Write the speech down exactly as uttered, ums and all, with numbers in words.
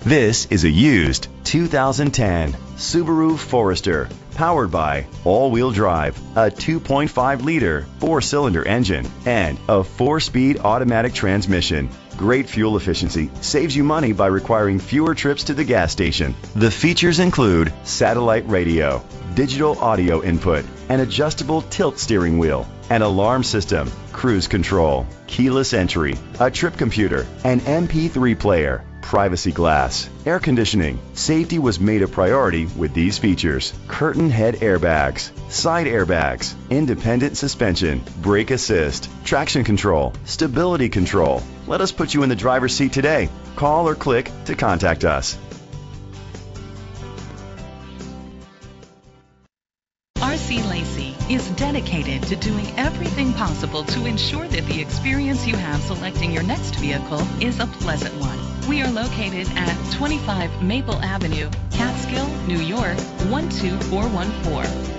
This is a used two thousand ten Subaru Forester, powered by all-wheel drive, a two point five liter four-cylinder engine, and a four-speed automatic transmission. Great fuel efficiency saves you money by requiring fewer trips to the gas station. The features include satellite radio, digital audio input, an adjustable tilt steering wheel, an alarm system, cruise control, keyless entry, a trip computer, an M P three player, privacy glass, air conditioning. Safety was made a priority with these features: curtain head airbags, side airbags, independent suspension, brake assist, traction control, stability control. Let us put you in the driver's seat today. Call or click to contact us. R C Lacey is dedicated to doing everything possible to ensure that the experience you have selecting your next vehicle is a pleasant one. We are located at twenty-five Maple Avenue, Catskill, New York, one two four one four.